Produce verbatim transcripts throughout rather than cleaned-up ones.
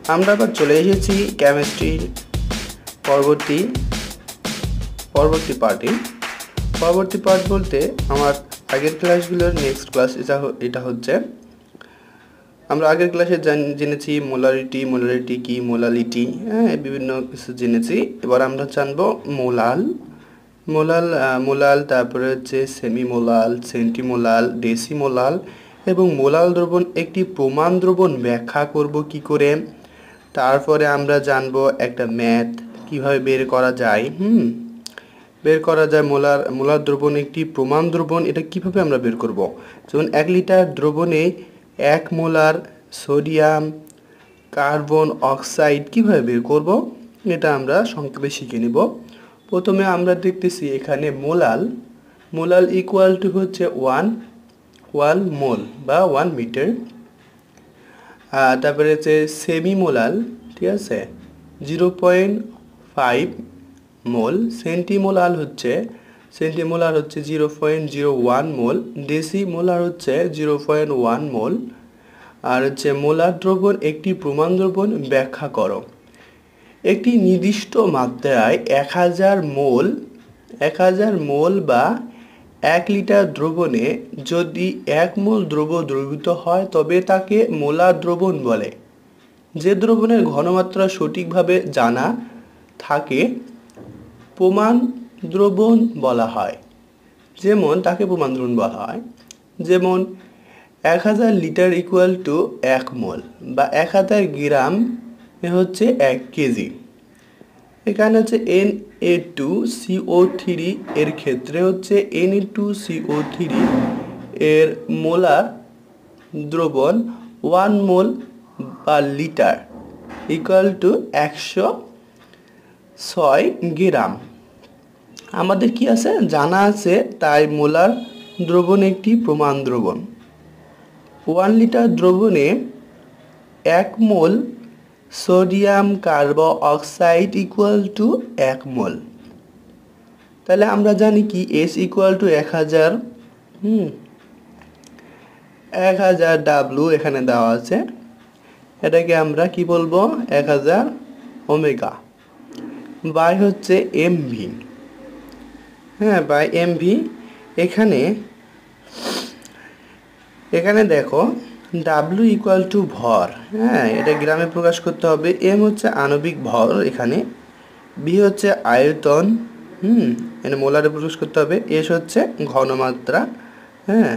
আমরা আবার চলে এসেছি কেমিস্ট্রির পরবর্তী পরবর্তী পার্টে। পরবর্তী পার্ট বলতে আমার আগের ক্লাসগুলোর নেক্সট ক্লাস এটা এটা হচ্ছে আমরা আগের ক্লাসে জেনেছি মোলারিটি মোলারিটি কি মোলালিটি, হ্যাঁ বিভিন্ন কিছু জেনেছি। এবার আমরা জানবো মোলাল মোলাল মোলাল তারপরে হচ্ছে সেমিমোলাল, সেন্টিমোলাল, ডেসিমোলাল এবং মোলাল দ্রবণ একটি প্রমাণ দ্রবণ ব্যাখ্যা করব কি করে। তারপরে আমরা জানবো একটা ম্যাথ কিভাবে বের করা যায়, হুম বের করা যায় মোলার মোলার দ্রবণ একটি প্রমাণ দ্রবণ, এটা কিভাবে আমরা বের করব। যেমন এক লিটার দ্রবণে এক মোলার সোডিয়াম কার্বন অক্সাইড কিভাবে বের করব, এটা আমরা সংক্ষেপে শিখে নিব। প্রথমে আমরা দেখতেছি এখানে মোলাল মোলাল ইকুয়াল টু হচ্ছে ওয়ান ওয়ান মোল বা ওয়ান মিটার। তারপরে হচ্ছে সেমিমোলাল, ঠিক আছে, zero point five mole. Centimolal হচ্ছে সেন্টিমোলার হচ্ছে zero point zero one mole. Decimolar হচ্ছে জিরো পয়েন্ট ওয়ান মোল। আর হচ্ছে মোলার দ্রবণ একটি প্রমাণ দ্রবণ ব্যাখ্যা করো। একটি নির্দিষ্ট মাত্রায় এক হাজার মোল এক হাজার মোল বা এক লিটার দ্রবণে যদি এক মোল দ্রব দ্রবীভূত হয় তবে তাকে মোলার দ্রবণ বলে। যে দ্রবণের ঘনমাত্রা সঠিকভাবে জানা থাকে প্রমাণ দ্রবণ বলা হয়। যেমন তাকে প্রমাণ দ্রবণ বলা হয় যেমন এক হাজার লিটার ইকুয়াল টু এক মোল বা এক হাজার গ্রাম হচ্ছে এক কেজি। এখানে হচ্ছে N A two C O three এর ক্ষেত্রে হচ্ছে N A two C O three এর মোলার দ্রবণ ওয়ান মোল বা লিটার ইকুয়াল টু একশো ছয় গ্রাম। আমাদের কি আছে জানা আছে, তাই মোলার দ্রবণ একটি প্রমাণ দ্রবণ। ওয়ান লিটার দ্রবণে এক mole sodium carbon oxide equal to এক মোল। তাহলে আমরা জানি কি এস ইকুয়াল টু এক হাজার হুম এক হাজার ডাব্লু এখানে দেওয়া আছে, এটাকে আমরা কি বলবো এক হাজার ওমেগা বাই হচ্ছে এম ভি, হ্যাঁ বাই এম ভি। এখানে এখানে দেখো ডাব্লু ইকুয়াল টু ভর, হ্যাঁ এটা গ্রামে প্রকাশ করতে হবে। এম হচ্ছে আণবিক ভর, এখানে বি হচ্ছে আয়তন, হুম এখানে মোলারে প্রকাশ করতে হবে। এস হচ্ছে ঘনমাত্রা, হ্যাঁ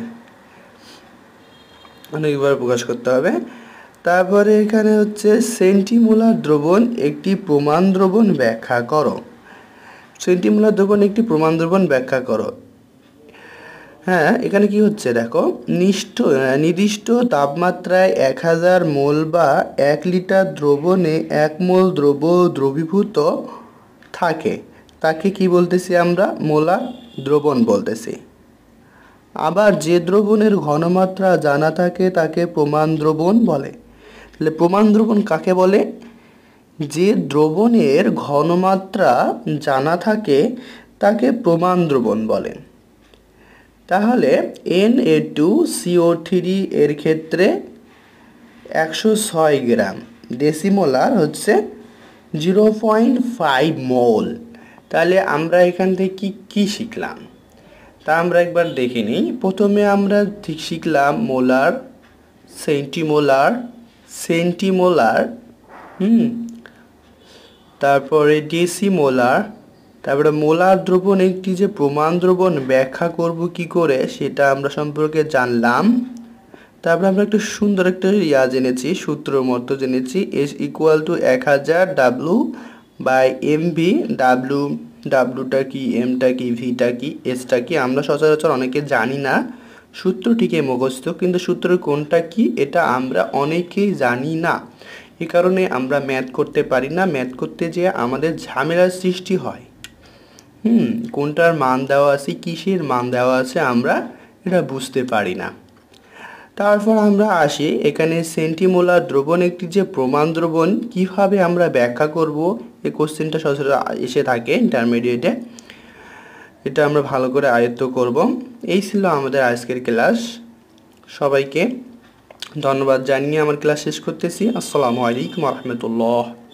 অনেকবার প্রকাশ করতে হবে। তারপরে এখানে হচ্ছে সেন্টিমোলার দ্রবণ একটি প্রমাণ দ্রবণ ব্যাখ্যা করো। সেন্টিমোলার দ্রবণ একটি প্রমাণ দ্রবণ ব্যাখ্যা করো। হ্যাঁ এখানে কি হচ্ছে দেখো, নিষ্ঠ নির্দিষ্ট তাপমাত্রায় এক হাজার মোল বা এক লিটার দ্রবণে এক মোল দ্রব দ্রবীভূত থাকে তাকে কি বলতেছি আমরা মোলার দ্রবণ বলতেছি। আবার যে দ্রবণের ঘনমাত্রা জানা থাকে তাকে প্রমাণ দ্রবণ বলে। তাহলে প্রমাণ দ্রবণ কাকে বলে? যে দ্রবণের ঘনমাত্রা জানা থাকে তাকে প্রমাণ দ্রবণ বলে। তাহলে N A two C O three এর ক্ষেত্রে একশো ছয় গ্রাম, ডেসিমোলার হচ্ছে জিরো পয়েন্ট ফাইভ মোল। তাহলে আমরা এখান থেকে কি কি শিখলাম তা আমরা একবার দেখে নিই। প্রথমে আমরা ঠিক শিখলাম মোলার, সেন্টিমোলার, সেন্টিমোলার, হুম তারপরে ডেসিমোলার, তারপরে মোলার দ্রবণ একটি যে প্রমাণ দ্রবণ ব্যাখ্যা করব কি করে সেটা আমরা সম্পর্কে জানলাম। তারপরে আমরা একটা সুন্দর একটা ইয়া জেনেছি, সূত্র মতো জেনেছি এস ইকুয়াল টু এক হাজার W by M V. W ডাব্লুটা কি, এমটা কি, ভিটা কি, এসটা কি আমরা সচরাচর অনেকে জানি না। সূত্রটিকে মুখস্থ, কিন্তু সূত্রের কোনটা কি এটা আমরা অনেকেই জানি না। এই কারণে আমরা ম্যাথ করতে পারি না, ম্যাথ করতে যেয়ে আমাদের ঝামেলার সৃষ্টি হয়। হুম কোনটার মান দেওয়া আছে, কিসের মান দেওয়া আছে আমরা এটা বুঝতে পারি না। তারপর আমরা আসি এখানে সেন্টিমোলার দ্রবণ একটি যে প্রমাণ দ্রবণ কিভাবে আমরা ব্যাখ্যা করব, এই কোশ্চেনটা সচরাচর এসে থাকে ইন্টারমিডিয়েটে, এটা আমরা ভালো করে আয়ত্ত করব। এই ছিল আমাদের আজকের ক্লাস। সবাইকে ধন্যবাদ জানিয়ে আমার ক্লাস শেষ করতেছি। আসসালামু আলাইকুম ওয়া রাহমাতুল্লাহ।